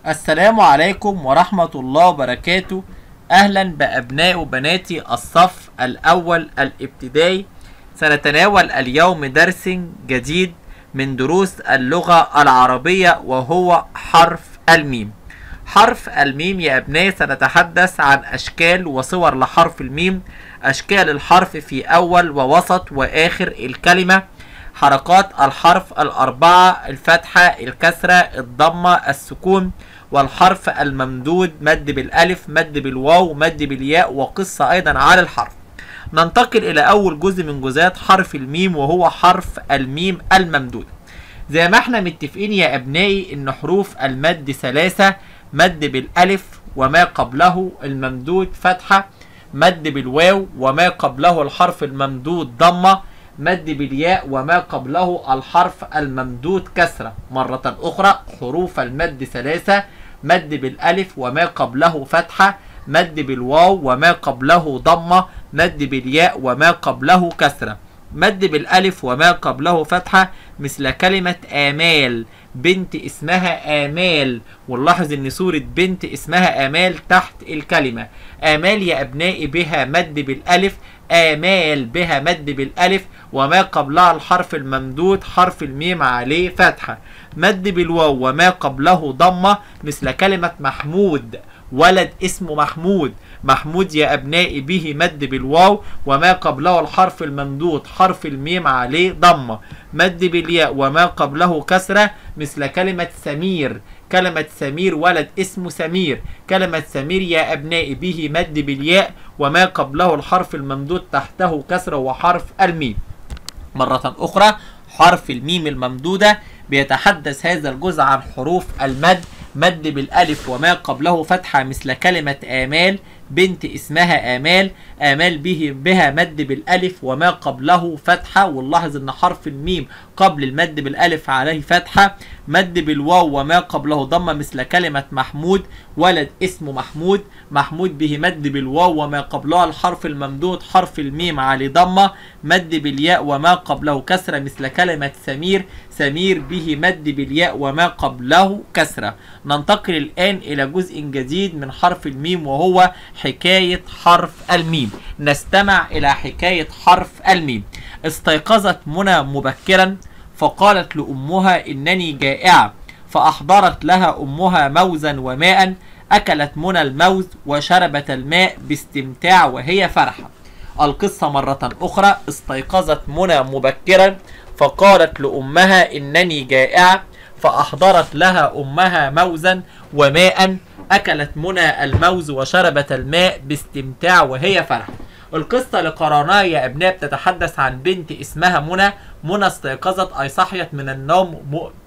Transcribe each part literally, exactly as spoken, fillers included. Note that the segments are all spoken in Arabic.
السلام عليكم ورحمة الله وبركاته. أهلا بأبناء وبناتي الصف الأول الابتدائي. سنتناول اليوم درس جديد من دروس اللغة العربية وهو حرف الميم. حرف الميم يا أبنائي سنتحدث عن أشكال وصور لحرف الميم، أشكال الحرف في أول ووسط وآخر الكلمة، حركات الحرف الأربعة: الفتحة، الكسرة، الضمة، السكون، والحرف الممدود، مد بالألف، مد بالواو، مد بالياء، وقصة أيضا على الحرف. ننتقل إلى أول جزء من جزئيات حرف الميم وهو حرف الميم الممدود. زي ما احنا متفقين يا أبنائي إن حروف المد ثلاثة: مد بالألف وما قبله الممدود فتحة، مد بالواو وما قبله الحرف الممدود ضمة، مد بالياء وما قبله الحرف الممدود كسرة. مرة أخرى، حروف المد ثلاثة: مد بالألف وما قبله فتحة، مد بالواو وما قبله ضمة، مد بالياء وما قبله كسرة. مد بالألف وما قبله فتحة مثل كلمة آمال، بنت اسمها آمال، ونلاحظ ان صورة بنت اسمها آمال تحت الكلمة. آمال يا أبنائي بها مد بالألف، آمال بها مد بالألف وما قبلها الحرف الممدود حرف الميم عليه فتحة. مد بالواو وما قبله ضمة مثل كلمة محمود، ولد اسمه محمود. محمود يا أبنائي به مد بالواو وما قبله الحرف الممدود حرف الميم عليه ضمة. مد بالياء وما قبله كسرة مثل كلمة سمير، كلمة سمير ولد اسمه سمير. كلمة سمير يا أبنائي به مد بالياء وما قبله الحرف الممدود تحته كسرة وحرف الميم. مرة أخرى، حرف الميم الممدودة بيتحدث هذا الجزء عن حروف المد: مد بالألف وما قبله فتحة مثل كلمة آمال، بنت اسمها آمال. آمال به بها مد بالألف وما قبله فتحة، ونلاحظ ان حرف الميم قبل المد بالألف عليه فتحة. مد بالواو وما قبله ضمة مثل كلمة محمود، ولد اسمه محمود. محمود به مد بالواو وما قبلها الحرف الممدود حرف الميم عليه ضمة. مد بالياء وما قبله كسرة مثل كلمة سمير، سمير به مد بالياء وما قبله كسرة. ننتقل الآن إلى جزء جديد من حرف الميم وهو حكاية حرف الميم. نستمع إلى حكاية حرف الميم. استيقظت منى مبكرا فقالت لأمها إنني جائعة، فأحضرت لها أمها موزا وماء. أكلت منى الموز وشربت الماء باستمتاع وهي فرحة. القصة مرة أخرى: استيقظت منى مبكرا فقالت لأمها إنني جائعة، فأحضرت لها أمها موزا وماء. أكلت منى الموز وشربت الماء باستمتاع وهي فرحة. القصة اللي قرأناها يا أبناء بتتحدث عن بنت اسمها منى. منى استيقظت أي صحيت من النوم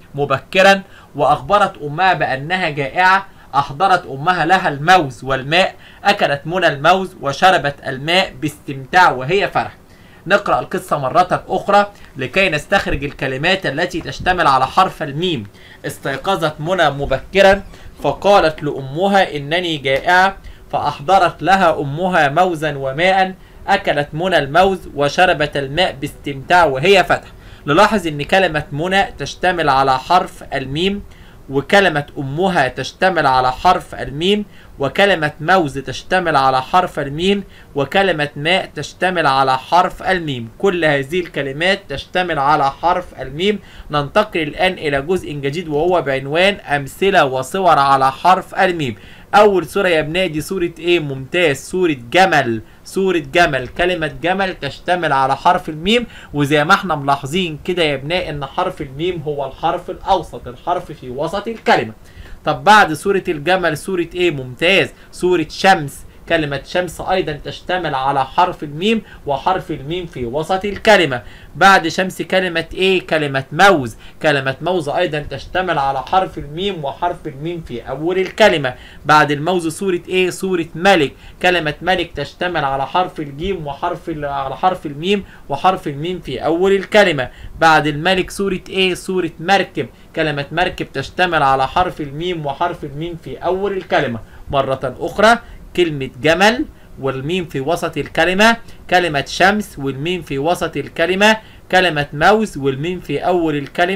مبكرا وأخبرت أمها بأنها جائعة. أحضرت أمها لها الموز والماء. أكلت منى الموز وشربت الماء باستمتاع وهي فرحة. نقرأ القصة مرة أخرى لكي نستخرج الكلمات التي تشتمل على حرف الميم. استيقظت منى مبكرا فقالت لأمها إنني جائعة، فأحضرت لها أمها موزا وماء. أكلت منى الموز وشربت الماء باستمتاع وهي فرحة. نلاحظ إن كلمة منى تشتمل على حرف الميم، وكلمة أمها تشتمل على حرف الميم، وكلمة موز تشتمل على حرف الميم، وكلمة ماء تشتمل على حرف الميم. كل هذه الكلمات تشتمل على حرف الميم. ننتقل الآن إلى جزء جديد وهو بعنوان أمثلة وصور على حرف الميم. أول صورة يا ابنائي دي صورة إيه؟ ممتاز، صورة جمل. صورة جمل، كلمة جمل تشتمل على حرف الميم، وزي ما احنا ملاحظين كده يا ابنائي ان حرف الميم هو الحرف الأوسط، الحرف في وسط الكلمة. طب بعد صورة الجمل صورة ايه؟ ممتاز، صورة شمس. كلمة شمس أيضا تشتمل على حرف الميم، وحرف الميم في وسط الكلمة. بعد شمس كلمة إيه؟ كلمة موز. كلمة موز أيضا تشتمل على حرف الميم، وحرف الميم في أول الكلمة. بعد الموز صورة إيه؟ صورة ملك. كلمة ملك تشتمل على حرف الجيم وحرف على حرف الميم، وحرف الميم في أول الكلمة. بعد الملك صورة إيه؟ صورة مركب. كلمة مركب تشتمل على حرف الميم، وحرف الميم في أول الكلمة. مرة أخرى: كلمة جمل والميم في وسط الكلمة، كلمة شمس والميم في وسط الكلمة، كلمة موز والميم في أول الكلمة،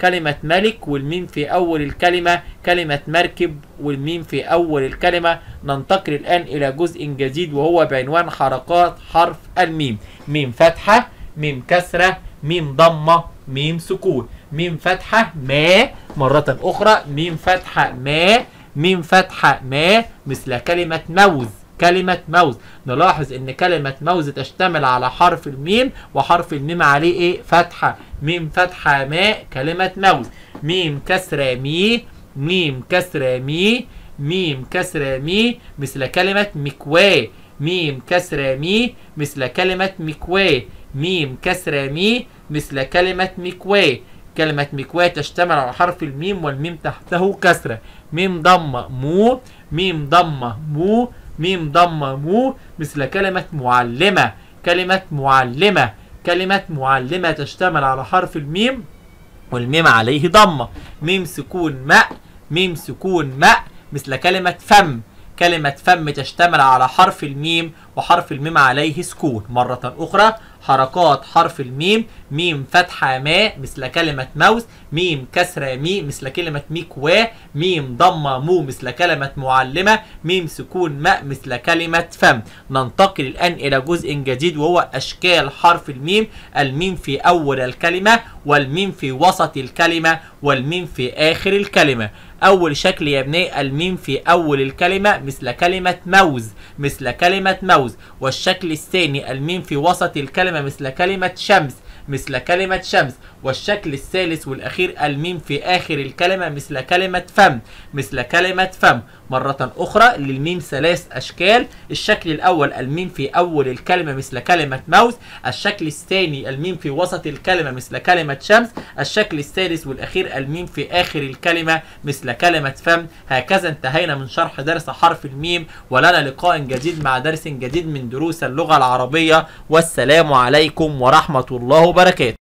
كلمة ملك، والميم في أول الكلمة كلمة مركب، والميم في أول الكلمة. ننتقل الآن إلى جزء جديد وهو بعنوان حركات حرف الميم. ميم فتحة، ميم كسرة، ميم ضمة، ميم سكون. ميم فتحة ما، مرة أخرى ميم فتحة ما، ميم فتحة ما، مثل كلمة موز. كلمة موز، نلاحظ ان كلمة موز تشتمل على حرف الميم، وحرف الميم عليه ايه؟ فتحة. ميم فتحة ما، كلمة موز. ميم كسرة مي، ميم كسرة مي، ميم كسرة مي، مثل كلمة مكواة. ميم كسرة مي، مثل كلمة مكواة. ميم كسرة مي، مثل كلمة مكواة. كلمة مكواة تشتمل على حرف الميم والميم تحته كسرة. ميم ضمة مو، ميم ضمة مو، ميم ضمة مو، مثل كلمة معلمة. كلمة معلمة، كلمة معلمة تشتمل على حرف الميم والميم عليه ضمة. ميم سكون ماء، ميم سكون ماء، مثل كلمة فم. كلمة فم تشتمل على حرف الميم وحرف الميم عليه سكون. مرة أخرى حركات حرف الميم. ميم فتحة ما، مثل كلمة موز. ميم كسرة مي، مثل كلمة مكواة. ميم ضمة مو، مثل كلمة معلمة. ميم سكون ماء، مثل كلمة فم. ننتقل الآن إلى جزء جديد وهو أشكال حرف الميم. الميم في أول الكلمة، والميم في وسط الكلمة، والميم في آخر الكلمة. أول شكل يا ابنائي الميم في أول الكلمة مثل كلمة موز، مثل كلمة موز. والشكل الثاني الميم في وسط الكلمة مثل كلمة شمس، مثل كلمة شمس. والشكل الثالث والأخير الميم في آخر الكلمة مثل كلمة فم، مثل كلمة فم. مرة أخرى للميم ثلاث أشكال. الشكل الأول الميم في أول الكلمة مثل كلمة موز. الشكل الثاني الميم في وسط الكلمة مثل كلمة شمس. الشكل الثالث والأخير الميم في آخر الكلمة مثل كلمة فم. هكذا انتهينا من شرح درس حرف الميم، ولنا لقاء جديد مع درس جديد من دروس اللغة العربية. والسلام عليكم ورحمة الله وبركاته.